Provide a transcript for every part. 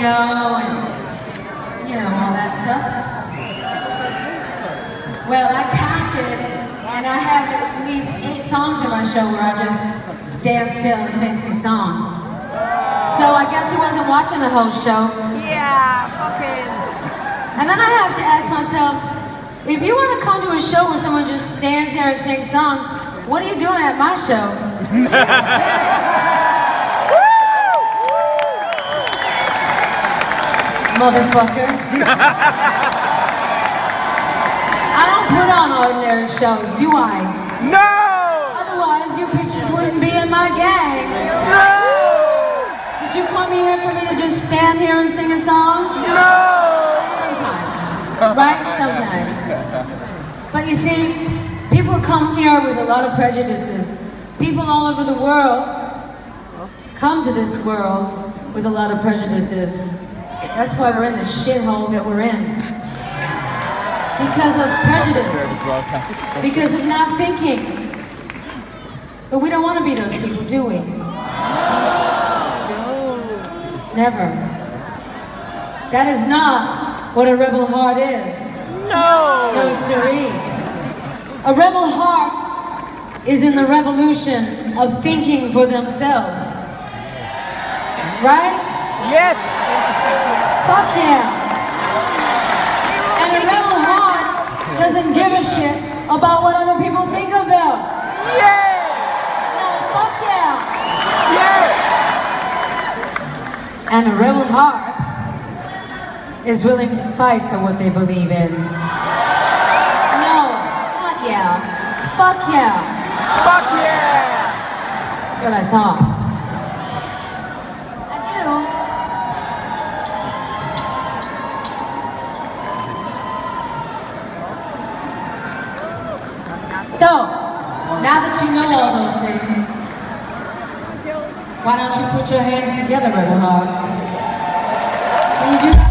radio and, you know, all that stuff. Well, I counted, and I have at least 8 songs in my show where I just stand still and sing some songs. So I guess he wasn't watching the whole show. Yeah, fucking. And then I have to ask myself, if you want to come to a show where someone just stands there and sings songs, what are you doing at my show? Motherfucker. I don't put on ordinary shows, do I? No! Otherwise, your pictures wouldn't be in my gang. No! Did you come here for me to just stand here and sing a song? No! Sometimes. Right? Sometimes. But you see, people come here with a lot of prejudices. People all over the world come to this world with a lot of prejudices. That's why we're in the shithole that we're in. Because of prejudice. Because of not thinking. But we don't want to be those people, do we? No. Never. That is not what a rebel heart is. No! No, siree. A rebel heart is in the revolution of thinking for themselves. Right? Yes! Fuck yeah! And a rebel heart doesn't give a shit about what other people think of them. Yeah! No, fuck yeah! Yeah! And a rebel heart is willing to fight for what they believe in. No, not yeah. Fuck yeah. Fuck yeah! That's what I thought. I do. So, now that you know all those things, why don't you put your hands together, rebel hearts? Can you do that?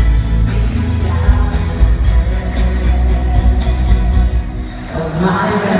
My